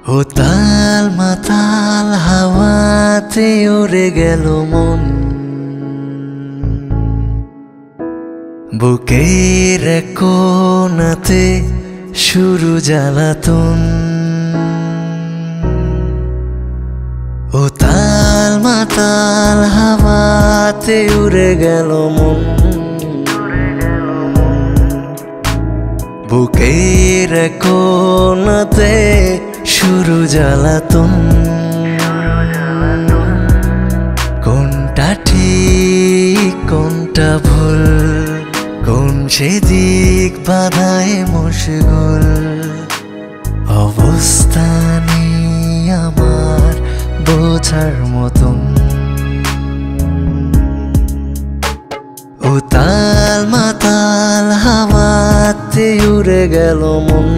ও তাল মাতাল হাওয়াতে উড়ে গেল মন, বুকের কোণাতে শুরু জ্বালাতন। ও তাল মাতাল হাওয়াতে উড়ে গেল মন, বুকের কোণাতে শুরু জ্বালাতন। কোনটা ঠিক কোনটা ভুল, কোন সেদিক বাধায় মশগুল, অবস্থানে আমার বোঝার মতন। ও তাল মাতাল হাওয়াতে উড়ে গেল মন,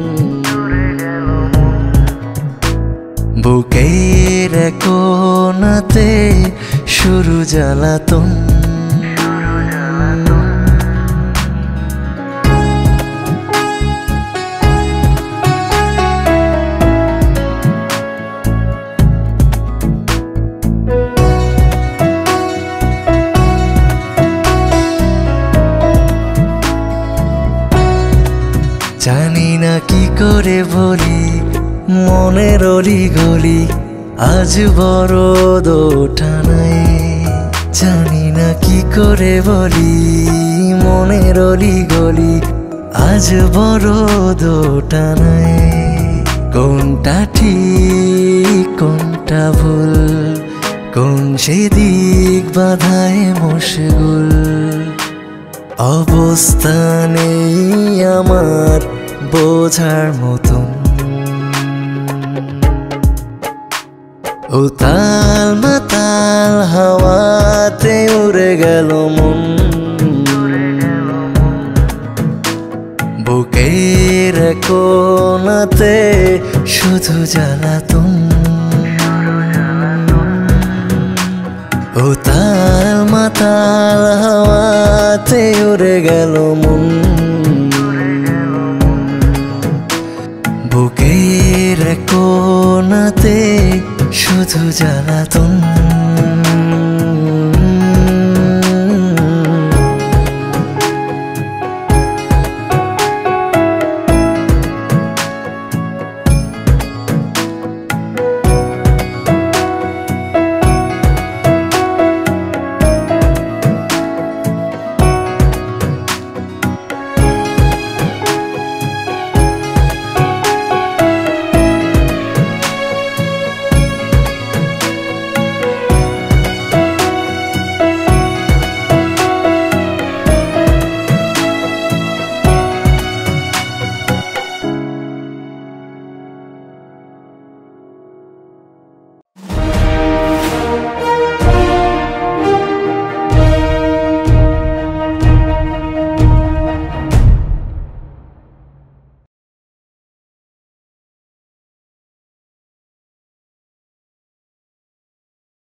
বুকের কোণাতে শুরু জ্বালাতন। জানি না কি করে বলি মনের অলি গলি, আজ বড় দোটানায়। জানি না কি করে বলি মনের অলি গলি, আজ বড় দোটানায়। কোনটা ঠিক কোনটা ভুল, কোন সেদিক বাধায় মশগুল, অবস্থানে আমার বোঝার মতন। ও তাল মাতাল হাওয়াতে উড়ে গেল মন, বুকের কোণাতে শুধু জ্বালাতন। ও তাল মাতাল হাওয়াতে উড়ে গেল মন, বুকের কোণাতে শুধু জ্বালাতন।